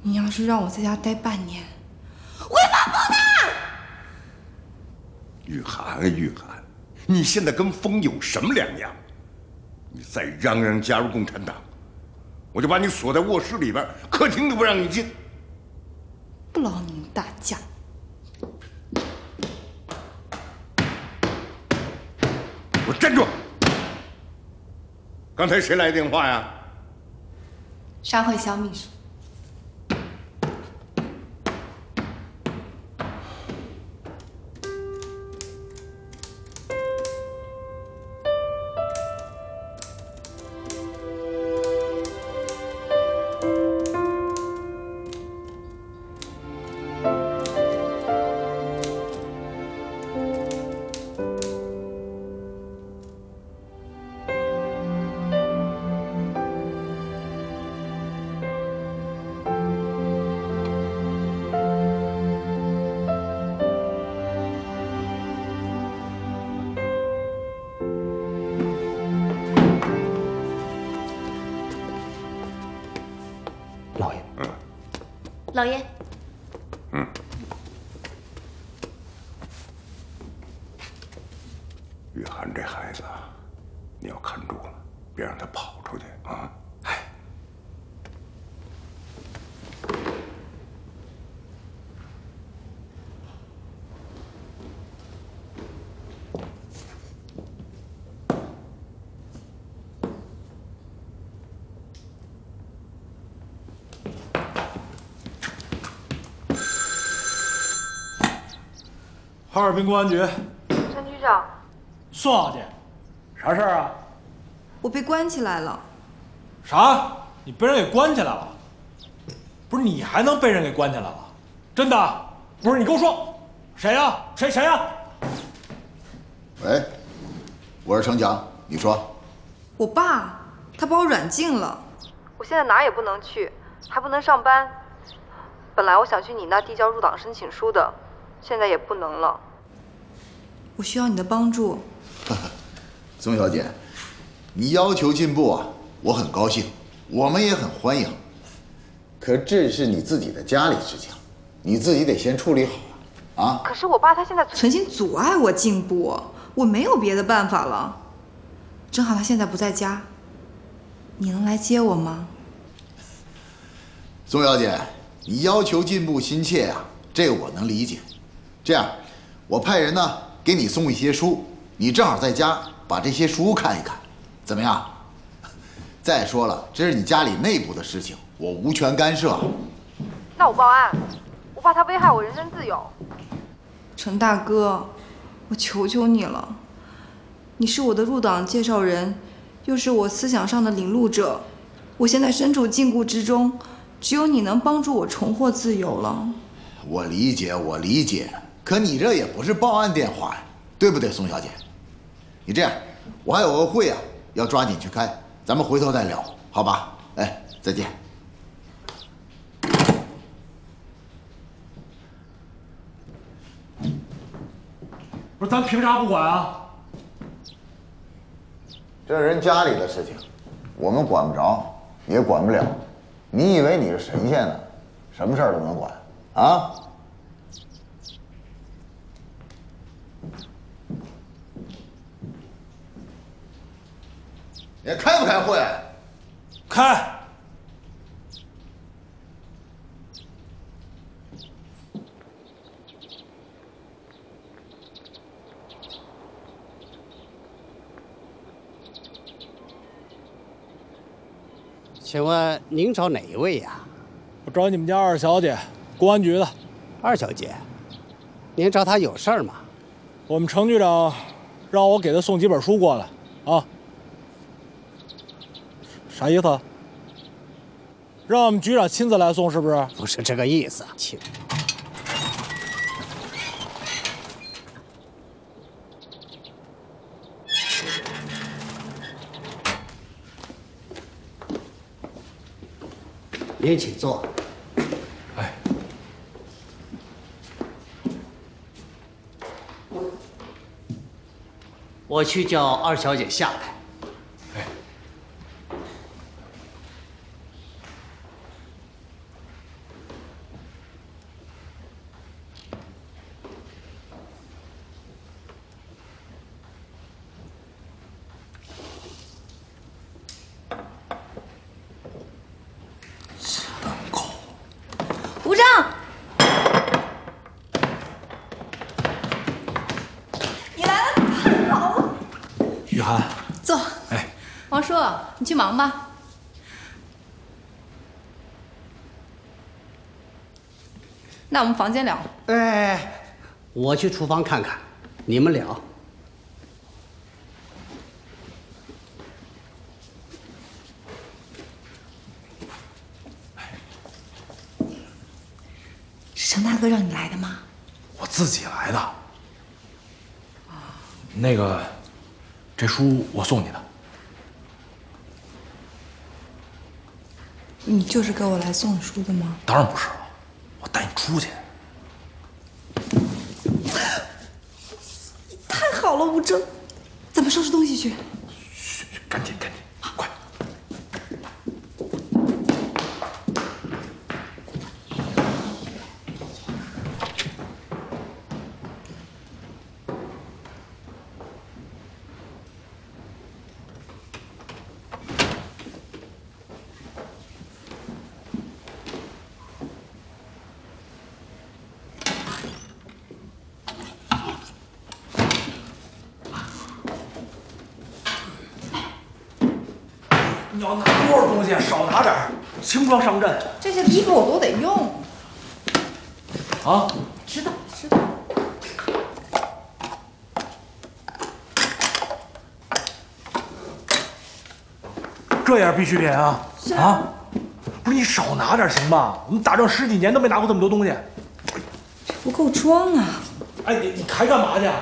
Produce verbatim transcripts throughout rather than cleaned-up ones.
你要是让我在家待半年，会发疯的。 雨涵啊，雨涵，你现在跟疯有什么两样？你再嚷嚷加入共产党，我就把你锁在卧室里边，客厅都不让你进。 不劳您大驾。 我站住！刚才谁来电话呀？ 商会肖秘书。 老爷， 嗯，雨涵这孩子，你要看住了，别让他跑出去啊！哎， 哈尔滨公安局， 陈局长， 宋小姐，啥事儿啊？ 我被关起来了。 啥？你被人给关起来了？不是你还能被人给关起来了？真的？不是你给我说，谁呀？谁谁呀？ 喂，我是程强，你说。 我爸，他把我软禁了，我现在哪儿也不能去，还不能上班。本来我想去你那递交入党申请书的。现在也不能了，我需要你的帮助。 宋小姐，你要求进步啊，我很高兴，我们也很欢迎。可这是你自己的家里事情，你自己得先处理好啊。 可是我爸他现在存心阻碍我进步，我没有别的办法了。正好他现在不在家，你能来接我吗？ 宋小姐，你要求进步心切呀、啊，这个我能理解。这样，我派人呢给你送一些书，你正好在家把这些书看一看，怎么样？再说了，这是你家里内部的事情，我无权干涉。 那我报案，我怕他危害我人身自由。程大哥，我求求你了，你是我的入党介绍人，又是我思想上的领路者，我现在身处禁锢之中，只有你能帮助我重获自由了。 我理解，我理解。可你这也不是报案电话呀，对不对，宋小姐？你这样，我还有个会啊，要抓紧去开，咱们回头再聊，好吧？哎，再见。 不是，咱凭啥不管啊？ 这人家里的事情，我们管不着，也管不了。你以为你是神仙呢？什么事儿都能管啊？你开不开会？ 开。 请问您找哪一位呀？ 我找你们家二小姐，公安局的。 二小姐，您找她有事儿吗？ 我们程局长让我给她送几本书过来，啊。啥意思？让我们局长亲自来送，是不是？ 不是这个意思，请。您请坐。 哎， 我去叫二小姐下来。 坐。 哎， 王叔，你去忙吧。那我们房间聊。 哎，我去厨房看看，你们聊。 是程大哥让你来的吗？ 我自己来的。那个，这书我送你的。 你就是给我来送书的吗？ 当然不是了，我带你出去。 太好了，吴征，咱们收拾东西去。 嘘，赶紧赶紧，快！你要拿多少东西？少拿点儿，轻装上阵。 这些衣服我都得用。 啊？ 知道知道。 这也是必需品啊！ 是啊，不是你少拿点行吧？我们打仗十几年都没拿过这么多东西。 不够装啊！ 哎，你你还干嘛去？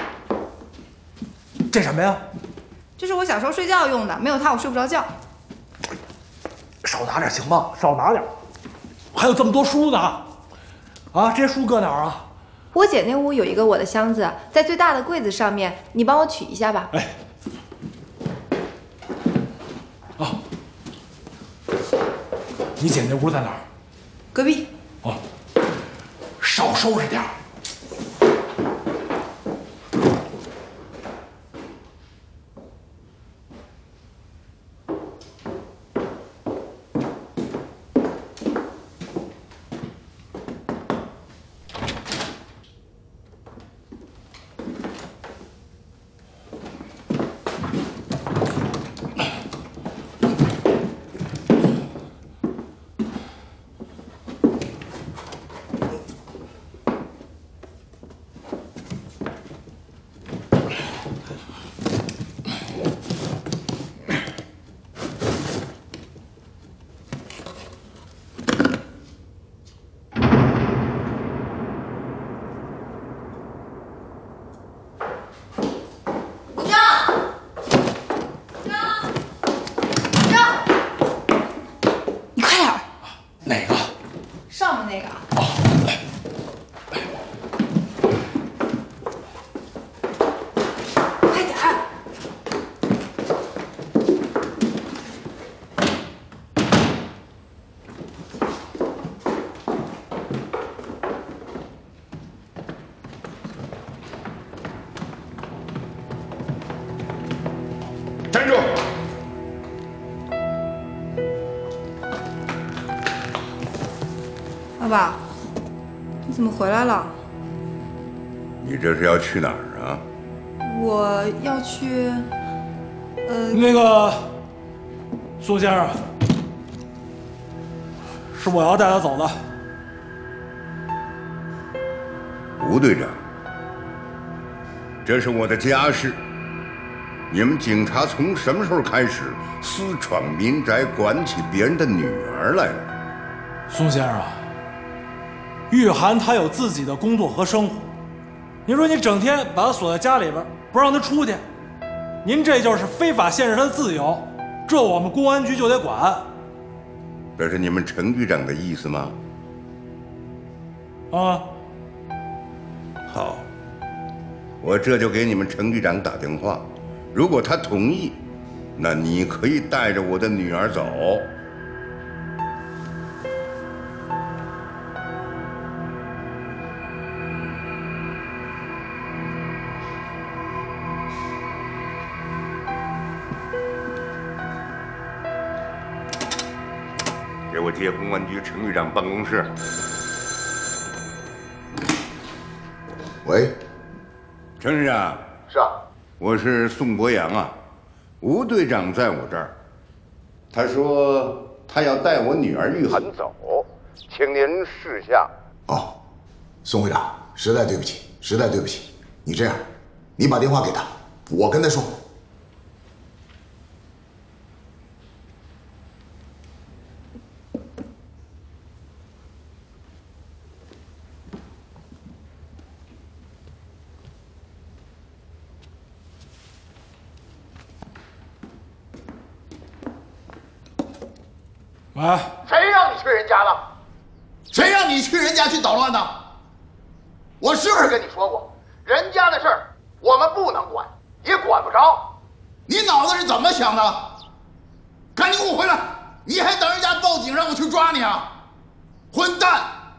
这什么呀？ 这是我小时候睡觉用的，没有它我睡不着觉。 少拿点行吗？少拿点。还有这么多书呢，啊，这些书搁哪儿啊？ 我姐那屋有一个我的箱子，在最大的柜子上面，你帮我取一下吧。 哎。啊。你姐那屋在哪儿？ 隔壁。 哦。少收拾点儿。 那个。 哦， 快点儿！ 站住！ 爸爸，你怎么回来了？ 你这是要去哪儿啊？ 我要去，呃， 那个苏先生，是我要带他走的。 吴队长，这是我的家事。你们警察从什么时候开始私闯民宅，管起别人的女儿来了？ 苏先生啊。 玉涵她有自己的工作和生活，您说你整天把她锁在家里边，不让她出去，您这就是非法限制她的自由，这我们公安局就得管。 这是你们程局长的意思吗？ 啊， 好，我这就给你们程局长打电话，如果他同意，那你可以带着我的女儿走。 给我接公安局程局长办公室。 喂， 程局长。 是啊。 我是宋博洋啊， 吴队长在我这儿，他说他要带我女儿玉涵走，请您示下。 哦，宋会长，实在对不起，实在对不起。你这样，你把电话给他，我跟他说。 喂， 谁让你去人家的？谁让你去人家去捣乱的？我是不是跟你说过，人家的事儿我们不能管，也管不着。你脑子是怎么想的？赶紧给我回来！你还等人家报警让我去抓你啊？混蛋！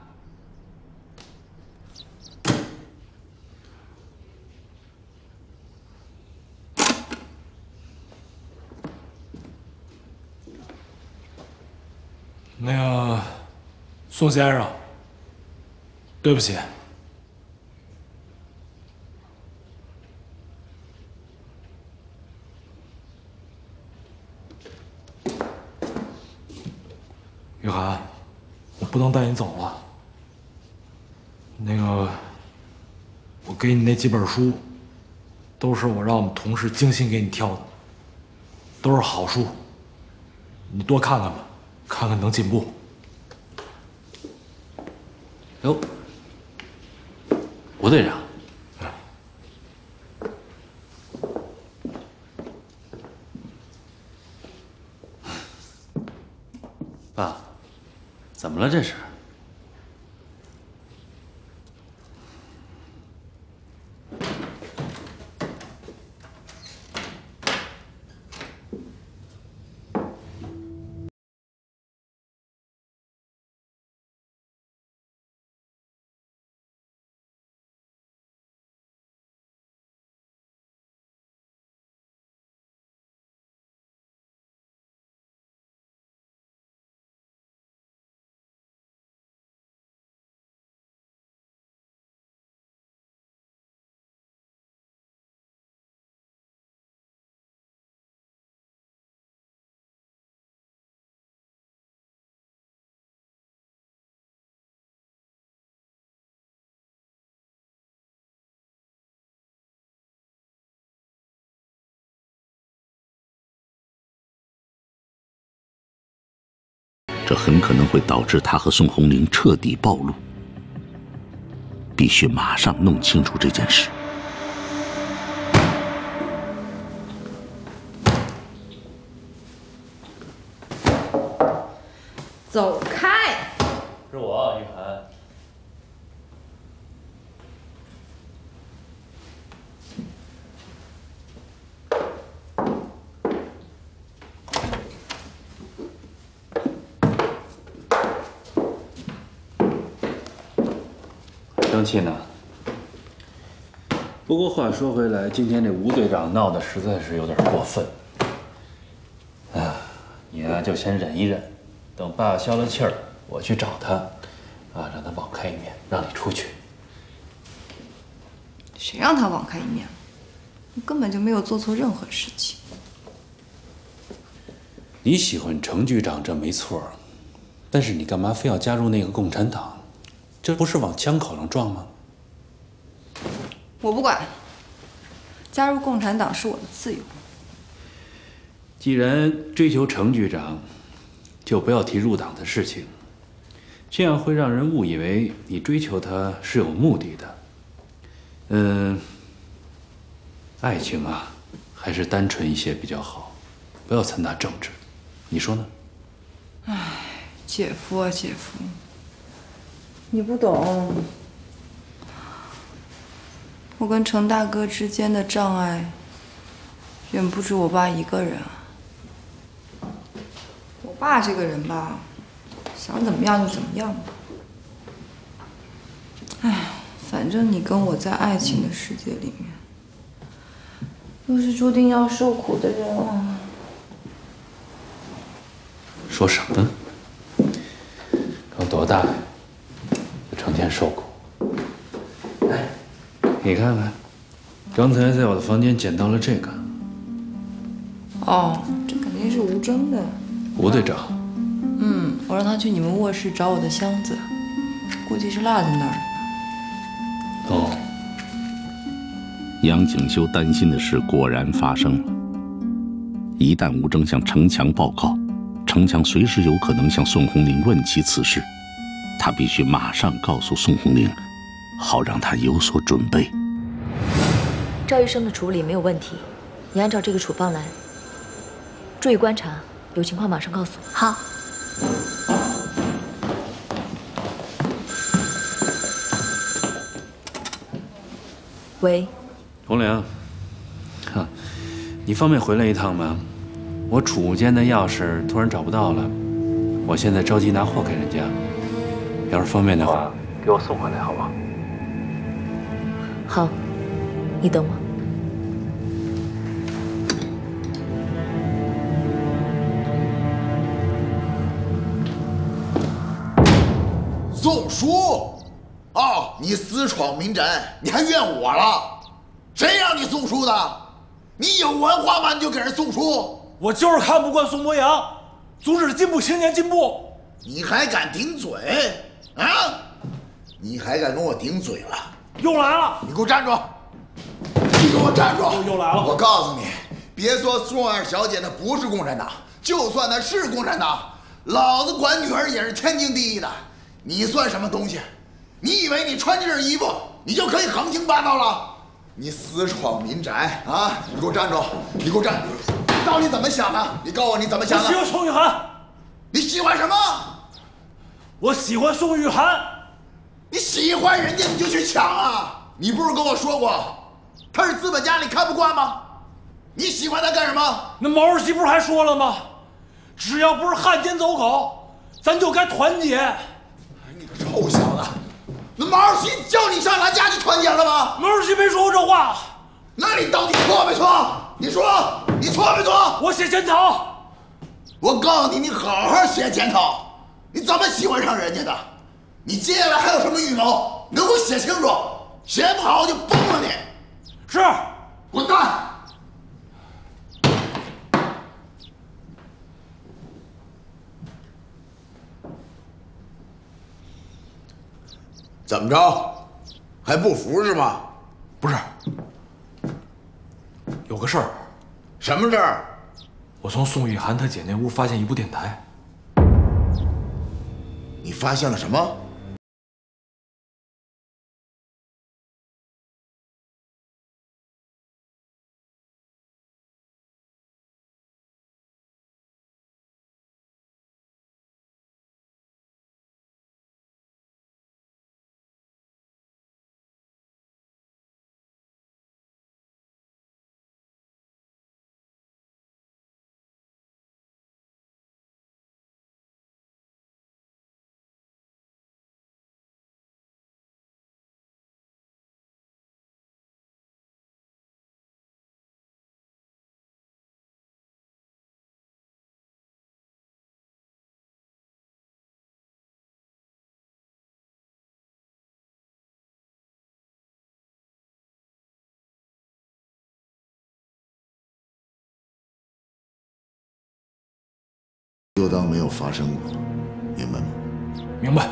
那个，宋先生，对不起。雨涵，我不能带你走了。那个，我给你那几本书，都是我让我们同事精心给你挑的，都是好书，你多看看吧。看看能进步。 哟，吴队长，爸，怎么了这是？ 这很可能会导致他和宋红玲彻底暴露，必须马上弄清楚这件事。 走开！ 是我，雨涵。生气呢？不过话说回来，今天这吴队长闹得实在是有点过分。啊，你呀就先忍一忍，等爸消了气儿，我去找他，啊，让他网开一面，让你出去。 谁让他网开一面了？我根本就没有做错任何事情。 你喜欢程局长这没错，但是你干嘛非要加入那个共产党？这不是往枪口上撞吗？ 我不管，加入共产党是我的自由。 既然追求程局长，就不要提入党的事情，这样会让人误以为你追求他是有目的的。嗯，爱情啊，还是单纯一些比较好，不要掺杂政治，你说呢？ 唉，姐夫啊，姐夫。你不懂，我跟程大哥之间的障碍远不止我爸一个人啊。我爸这个人吧，想怎么样就怎么样吧。唉，反正你跟我在爱情的世界里面，都是注定要受苦的人啊。 说什么？刚多大呀？成天受苦。哎，你看看，刚才在我的房间捡到了这个， 哦，这肯定是吴征的。 吴队长。 嗯，我让他去你们卧室找我的箱子，估计是落在那儿。 哦。 杨景修担心的事果然发生了。一旦吴征向程强报告，程强随时有可能向宋红玲问起此事，他必须马上告诉宋红玲，好让他有所准备。 赵医生的处理没有问题，你按照这个处方来，注意观察，有情况马上告诉我。好。喂， 红玲，哈，你方便回来一趟吗？我储物间的钥匙突然找不到了，我现在着急拿货给人家，要是方便的话，给我送回来好吗？ 好，你等我。 宋书，哦，你私闯民宅，你还怨我了？谁让你送书的？你有文化吗？你就给人送书？ 我就是看不惯宋博洋，阻止进步青年进步。 你还敢顶嘴？啊！你还敢跟我顶嘴了？ 又来了！ 你给我站住！你给我站住！ 又又来了！ 我告诉你，别说宋二小姐她不是共产党，就算她是共产党，老子管女儿也是天经地义的。你算什么东西？你以为你穿这身衣服，你就可以横行霸道了？你私闯民宅啊！你给我站住！你给我站！你到底怎么想的？你告诉我你怎么想的？ 我喜欢宋玉涵。 你喜欢什么？ 我喜欢宋玉涵。 你喜欢人家你就去抢啊！你不是跟我说过，他是资本家，你看不惯吗？你喜欢他干什么？ 那毛主席不是还说了吗？只要不是汉奸走狗，咱就该团结。 你个臭小子！那毛主席叫你上他家去团结了吗？ 毛主席没说过这话。 那你到底错没错？你说你错没错？ 我写检讨。 我告诉你，你好好写检讨。你怎么喜欢上人家的？你接下来还有什么预谋？你给我写清楚，写不好我就崩了你。 是， 滚蛋！怎么着？还不服是吗？ 不是，有个事儿。 什么事儿？ 我从宋玉涵她姐那屋发现一部电台。 你发现了什么？就当没有发生过，明白吗？ 明白。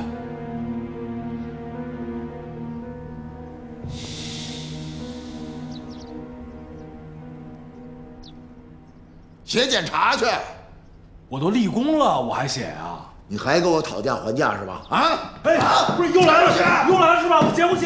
写检查去。 我都立功了，我还写啊？ 你还跟我讨价还价是吧？啊！ 哎， 啊， 不是又来了，又来了是吧？我写，我写。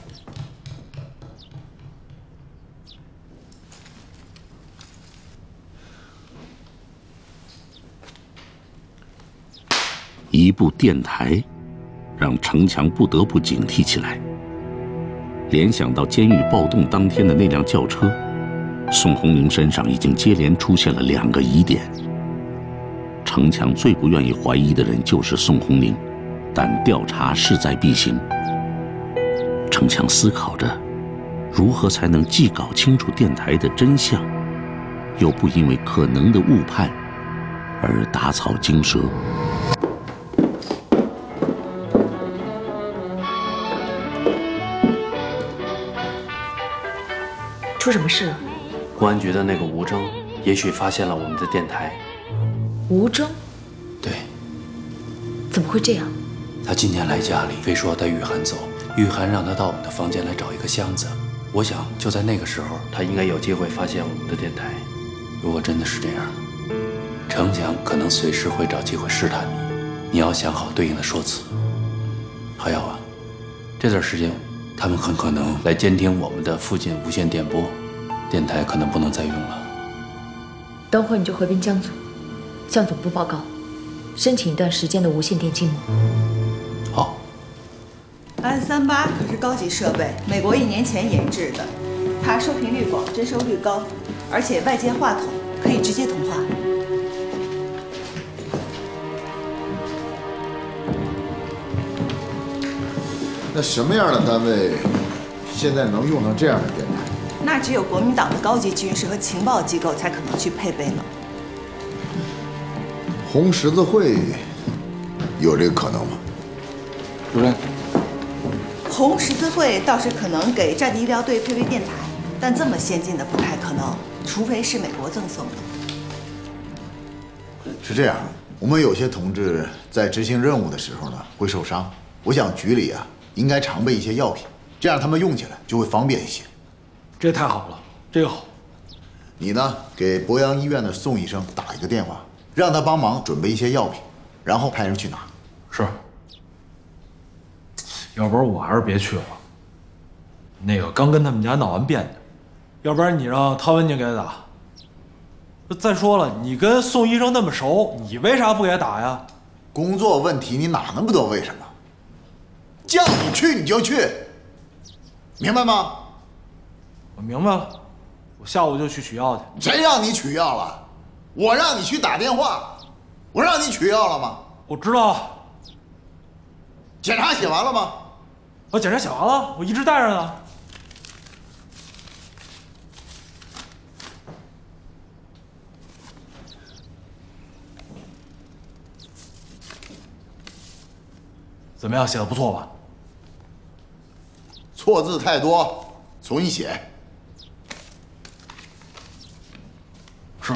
一部电台，让程强不得不警惕起来。联想到监狱暴动当天的那辆轿车，宋红玲身上已经接连出现了两个疑点。程强最不愿意怀疑的人就是宋红玲，但调查势在必行。程强思考着，如何才能既搞清楚电台的真相，又不因为可能的误判而打草惊蛇。 出什么事了？ 公安局的那个吴征也许发现了我们的电台。 吴征？ 对。 怎么会这样？ 他今天来家里，非说要带玉涵走。玉涵让他到我们的房间来找一个箱子。我想就在那个时候，他应该有机会发现我们的电台。如果真的是这样，程强可能随时会找机会试探你。你要想好对应的说辞。还有啊，这段时间他们很可能来监听我们的附近无线电波，电台可能不能再用了。 等会儿你就回滨江组，向总部报告，申请一段时间的无线电静默。 好。 安三八可是高级设备，美国一年前研制的，它收频率广，征收率高，而且外接话筒可以直接通话。 那什么样的单位现在能用上这样的电台？ 那只有国民党的高级军事和情报机构才可能去配备呢。 红十字会有这个可能吗？ 主任， 红十字会倒是可能给战地医疗队配备电台，但这么先进的不太可能，除非是美国赠送的。 是这样，我们有些同志在执行任务的时候呢会受伤，我想局里啊应该常备一些药品，这样他们用起来就会方便一些。 这太好了，这个好。 你呢，给博阳医院的宋医生打一个电话，让他帮忙准备一些药品，然后派人去拿。 是。要不然我还是别去了。那个刚跟他们家闹完别扭，要不然你让汤文静给他打。再说了，你跟宋医生那么熟，你为啥不给他打呀？ 工作问题，你哪那么多为什么？叫你去你就去，明白吗？ 我明白了，我下午就去取药去。 谁让你取药了？我让你去打电话，我让你取药了吗？ 我知道。 检查写完了吗？ 我检查写完了，我一直带着呢。怎么样，写的不错吧？ 错字太多，重新写。 是。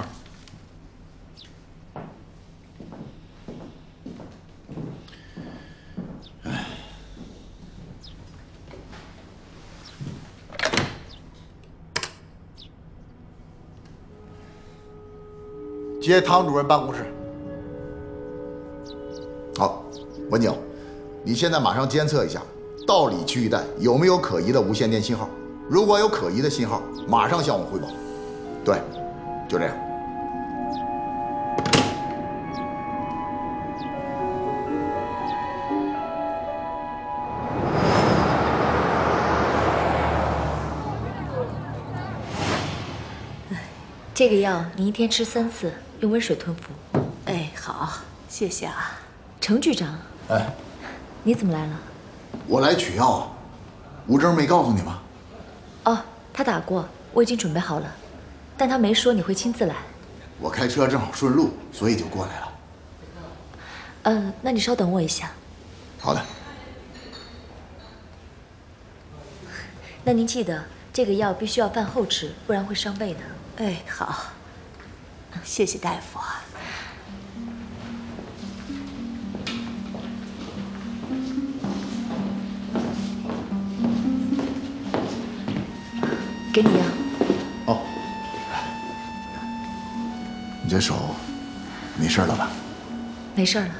接汤主任办公室。好，文景，你现在马上监测一下道里区域带有没有可疑的无线电信号，如果有可疑的信号，马上向我汇报。对，就这样。 这个药你一天吃三次，用温水吞服。 哎，好，谢谢啊。 程局长， 哎， 你怎么来了？ 我来取药啊。吴征没告诉你吗？ 哦，他打过，我已经准备好了，但他没说你会亲自来。 我开车正好顺路，所以就过来了。 嗯，那你稍等我一下。 好的。 那您记得，这个药必须要饭后吃，不然会伤胃的。 哎，好，谢谢大夫啊。 给你药。 哦，你这手没事了吧？ 没事了。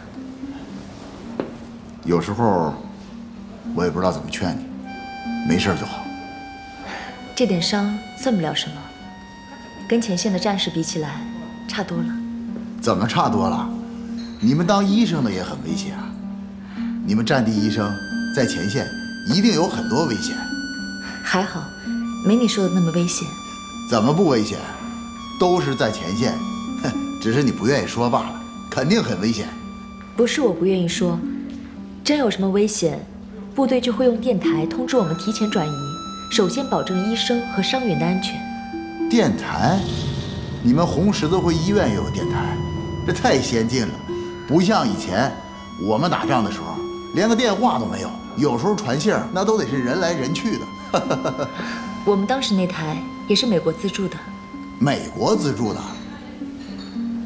有时候我也不知道怎么劝你，没事就好。 这点伤算不了什么。跟前线的战士比起来，差多了。 怎么差多了？你们当医生的也很危险啊！你们战地医生在前线一定有很多危险。 还好，没你说的那么危险。 怎么不危险？都是在前线，哼，只是你不愿意说罢了。肯定很危险。 不是我不愿意说，真有什么危险，部队就会用电台通知我们提前转移，首先保证医生和伤员的安全。 电台？你们红十字会医院也有电台？这太先进了，不像以前我们打仗的时候，连个电话都没有，有时候传信那都得是人来人去的。 我们当时那台也是美国资助的。 美国资助的？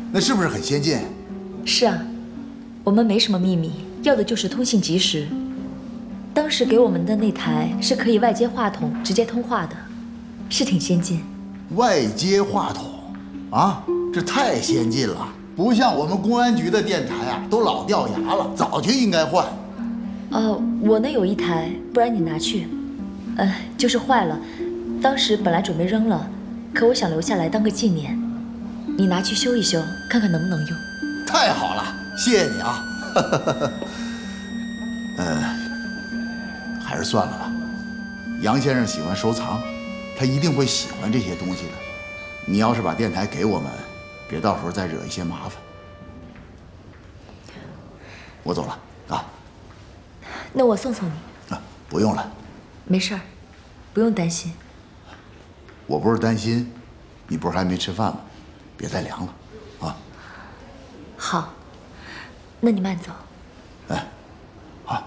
那是不是很先进？ 是啊，我们没什么秘密，要的就是通信及时。当时给我们的那台是可以外接话筒直接通话的，是挺先进。 外接话筒，啊，这太先进了，不像我们公安局的电台啊，都老掉牙了，早就应该换。 哦，我那有一台，不然你拿去。呃，就是坏了，当时本来准备扔了，可我想留下来当个纪念。你拿去修一修，看看能不能用。 太好了，谢谢你啊。呃，还是算了吧。杨先生喜欢收藏，他一定会喜欢这些东西的。你要是把电台给我们，别到时候再惹一些麻烦。我走了啊。 那我送送你。 啊，不用了。 没事儿，不用担心。 我不是担心，你不是还没吃饭吗？别再凉了，啊。 好，那你慢走。 哎，好。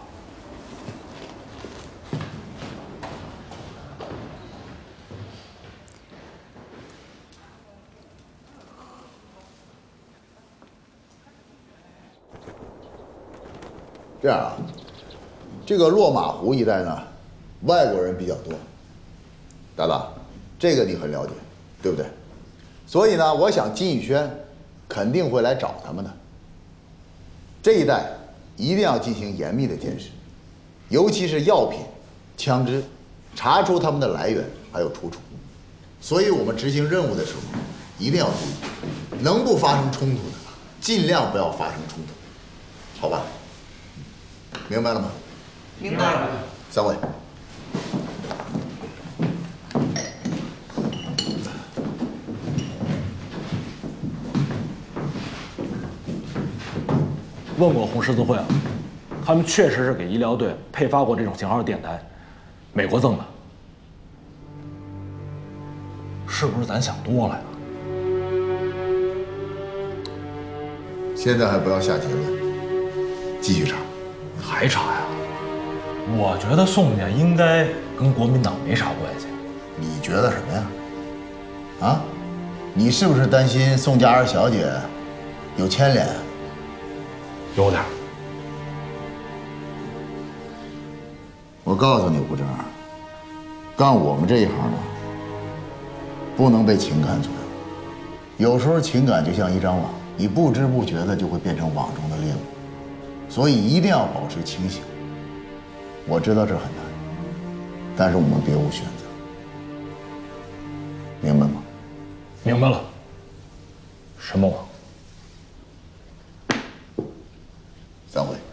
这样啊，这个落马湖一带呢，外国人比较多。达达，这个你很了解，对不对？所以呢，我想金宇轩肯定会来找他们的。这一带一定要进行严密的监视，尤其是药品、枪支，查出他们的来源还有出处。所以我们执行任务的时候一定要注意，能不发生冲突的，尽量不要发生冲突，好吧？明白了吗？ 明白了。 三位。 问过红十字会了，他们确实是给医疗队配发过这种型号的电台，美国赠的。是不是咱想多了呀？ 现在还不要下结论，继续查。 还查呀？我觉得宋家应该跟国民党没啥关系。 你觉得什么呀？啊？你是不是担心宋家二小姐有牵连？ 有点。 我告诉你，吴正，干我们这一行的，不能被情感左右。有时候情感就像一张网，你不知不觉的就会变成网中的猎物。所以一定要保持清醒。我知道这很难，但是我们别无选择，明白吗？ 明白了。什么网？ 散会。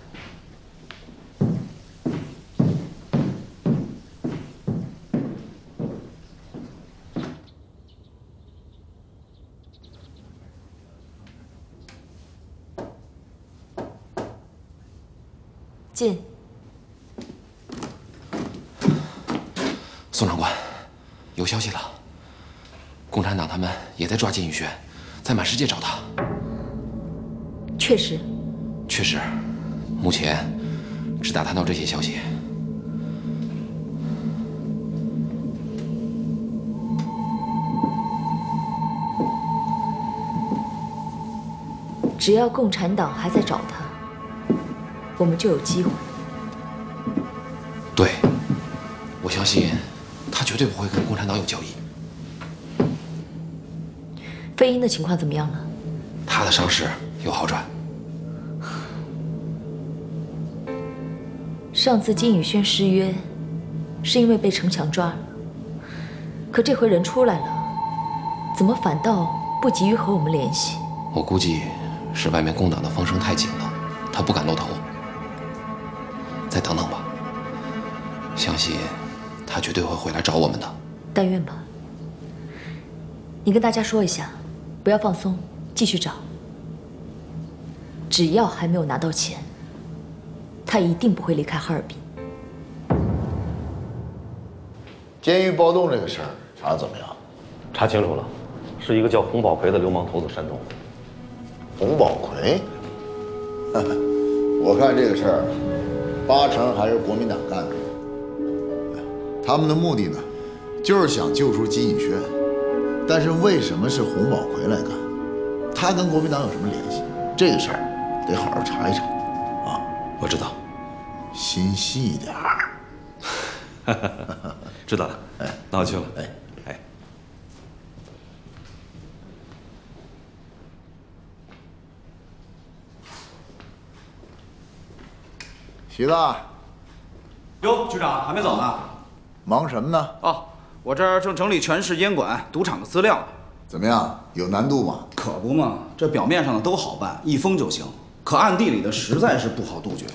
进。 宋长官，有消息了，共产党他们也在抓金宇轩，在满世界找他。 确实。 确实，目前只打探到这些消息。 只要共产党还在找他，我们就有机会。 对，我相信他绝对不会跟共产党有交易。 飞鹰的情况怎么样了？ 他的伤势有好转。 上次金宇轩失约，是因为被城墙抓了，可这回人出来了，怎么反倒不急于和我们联系？ 我估计是外面共党的风声太紧了，他不敢露头。再等等吧，相信他绝对会回来找我们的。 但愿吧。你跟大家说一下，不要放松，继续找。只要还没有拿到钱，他一定不会离开哈尔滨。 监狱暴动这个事儿查得怎么样？ 查清楚了，是一个叫洪宝奎的流氓头子煽动的。 洪宝奎？我看这个事儿，八成还是国民党干的。他们的目的呢，就是想救出金宇轩。但是为什么是洪宝奎来干？ 他跟国民党有什么联系？这个事儿得好好查一查。啊， 我知道， 心细一点儿。 知道了。哎，那我去了。 哎哎。 徐子， 哟，局长还没走呢， 忙什么呢？ 哦，我这儿正整理全市烟馆赌场的资料。 怎么样？有难度吗？ 可不嘛，这表面上的都好办，一封就行，可暗地里的实在是不好杜绝。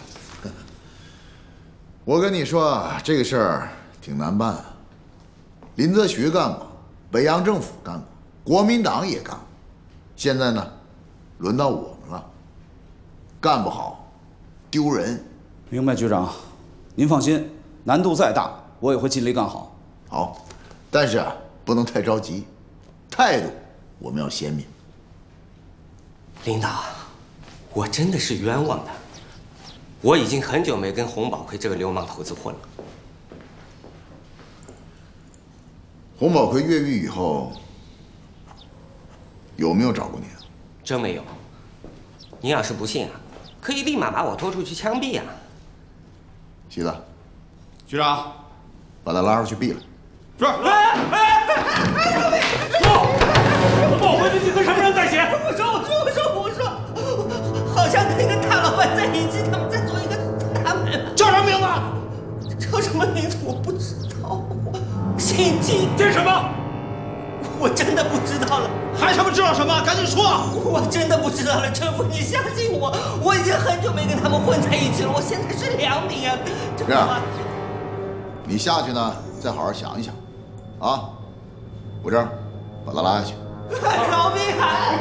我跟你说，这个事儿挺难办啊。林则徐干过，北洋政府干过，国民党也干过，现在呢，轮到我们了。干不好，丢人。 明白，局长，您放心，难度再大，我也会尽力干好。 好，但是啊，不能太着急，态度我们要鲜明。 领导，我真的是冤枉的，我已经很久没跟洪宝奎这个流氓头子混了。 洪宝奎越狱以后，有没有找过你啊？ 真没有。您要是不信啊，可以立马把我拖出去枪毙啊！ 徐子， 局长， 把他拉出去毙了。 是。哎哎哎！ 洪宝奎最近跟什么人在一起？ 我说，我说，我说，我说，好像跟一个大老板在一起，他们在做一个大买卖。 叫什么名字？ 叫什么名字我不知道。姓金。 金什么？ 我真的不知道了。 还他妈知道什么？赶紧说！ 我真的不知道了，陈夫，你相信我，我已经很久没跟他们混在一起了，我现在是良民啊！ 这样，你下去呢，再好好想一想，啊，我这儿把他拉下去。 饶命啊！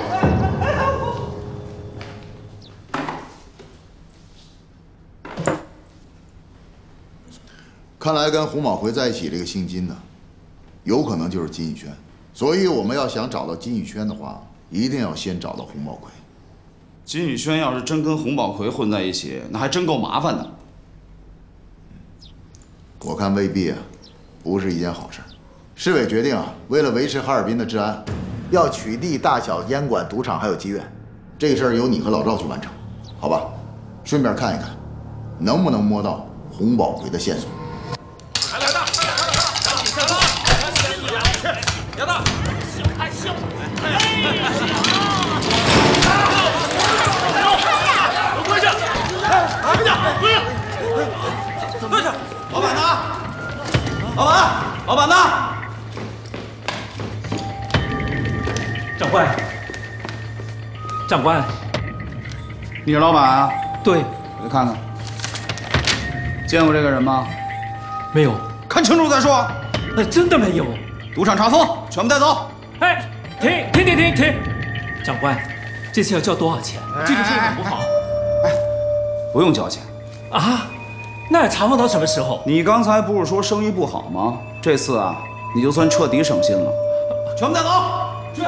看来跟洪宝奎在一起这个姓金的，有可能就是金宇轩。所以我们要想找到金宇轩的话，一定要先找到洪宝奎。 金宇轩要是真跟洪宝奎混在一起，那还真够麻烦的。 我看未必啊，不是一件好事。市委决定啊，为了维持哈尔滨的治安，要取缔大小烟馆、赌场还有妓院。这个事儿由你和老赵去完成，好吧？顺便看一看，能不能摸到洪宝奎的线索。 来来的，赶紧下车，赶紧下车，别的，还行，哎，跪下，跪下，跪下，跪下， 老板呢？老板，老板呢？ 长官，长官， 你是老板啊？ 对， 我看看，见过这个人吗？ 没有。 看清楚再说。 那真的没有。 赌场查封，全部带走。 哎，停停停停停！长官，这次要交多少钱？这个事很不好。 哎，不用交钱。 啊？那要查封到什么时候？ 你刚才不是说生意不好吗？这次啊，你就算彻底省心了。全部带走。去。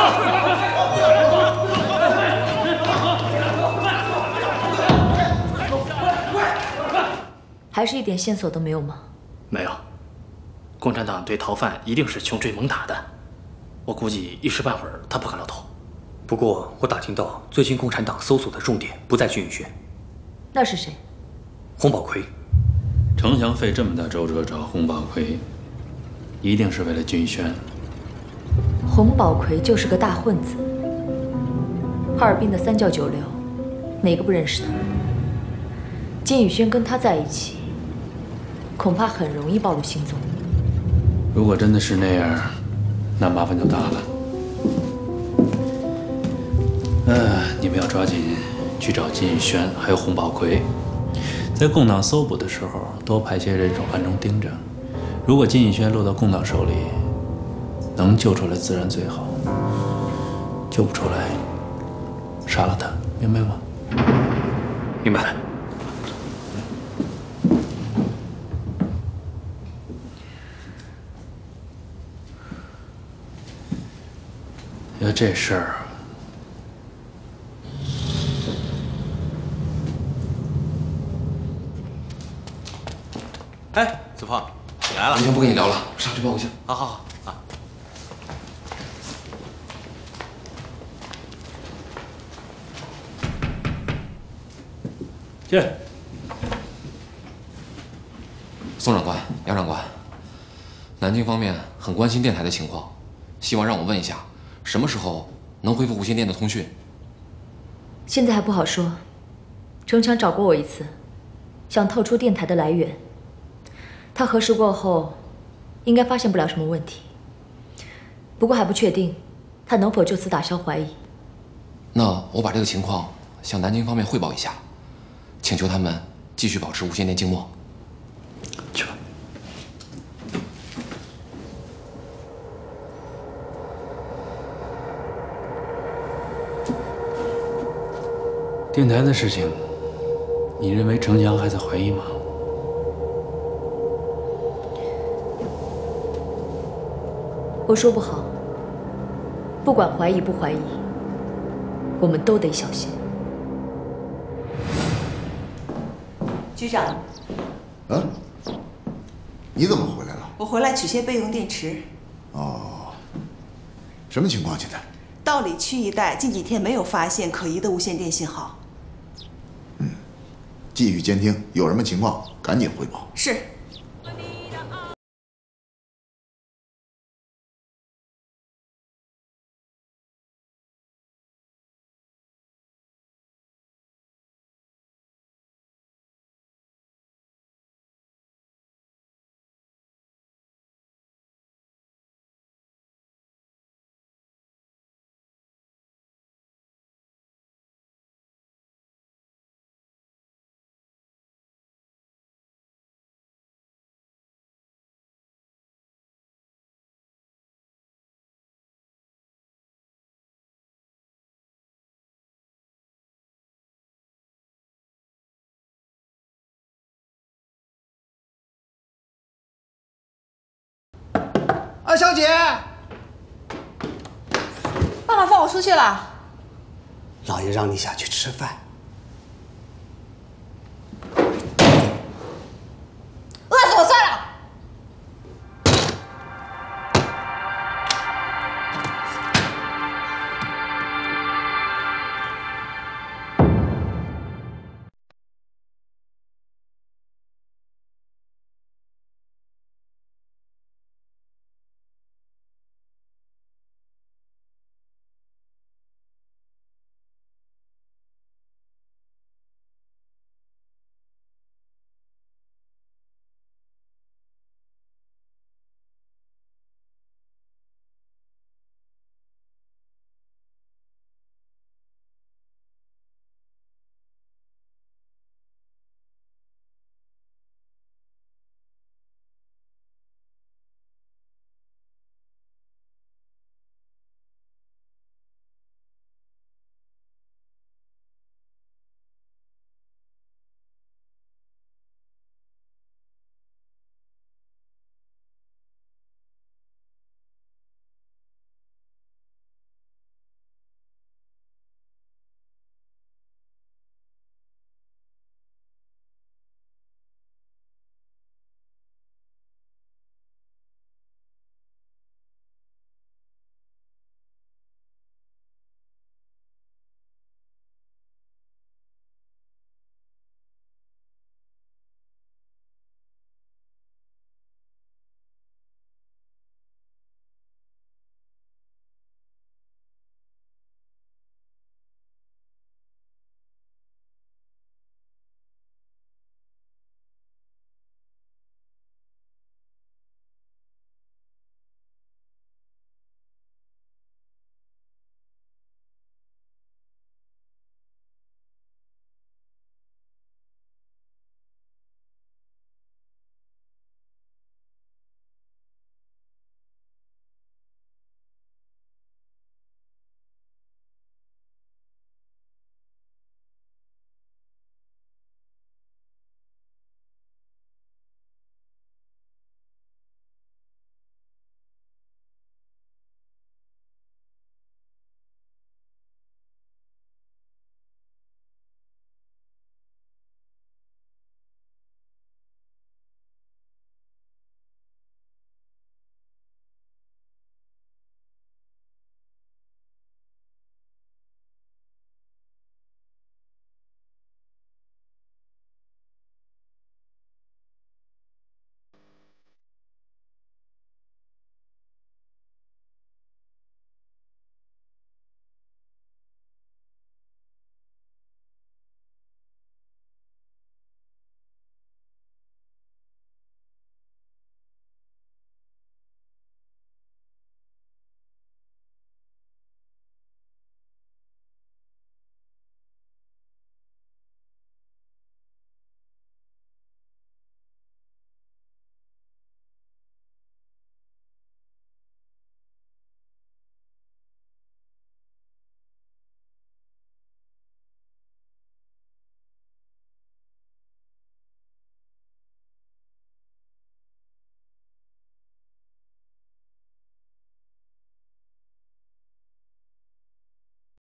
还是一点线索都没有吗？ 没有，共产党对逃犯一定是穷追猛打的，我估计一时半会儿他不敢露头。不过我打听到，最近共产党搜索的重点不在金宇轩， 那是谁？ 洪宝奎。 程祥费这么大周折找洪宝奎，一定是为了金宇轩。 洪宝奎就是个大混子，哈尔滨的三教九流，哪个不认识他？金宇轩跟他在一起，恐怕很容易暴露行踪。 如果真的是那样，那麻烦就大了。呃，你们要抓紧去找金宇轩，还有洪宝奎，在共党搜捕的时候，多派些人手暗中盯着。如果金宇轩落到共党手里，能救出来自然最好；救不出来，杀了他，明白吗？ 明白了。 要这事儿， 哎，子胖，你来了。我先不跟你聊了，上去抱个去。 好好好啊。 进。 宋长官、杨长官，南京方面很关心电台的情况，希望让我问一下，什么时候能恢复无线电的通讯？ 现在还不好说。程强找过我一次，想透出电台的来源。他核实过后，应该发现不了什么问题。不过还不确定，他能否就此打消怀疑。 那我把这个情况向南京方面汇报一下，请求他们继续保持无线电静默。 去吧。电台的事情，你认为程强还在怀疑吗？ 我说不好。不管怀疑不怀疑，我们都得小心。 局长。 嗯？你怎么回来了？ 我回来取些备用电池。 哦。什么情况？现在？ 道里区一带近几天没有发现可疑的无线电信号。 嗯，继续监听，有什么情况赶紧汇报。 是。 二小姐， 爸爸放我出去了。 老爷让你下去吃饭。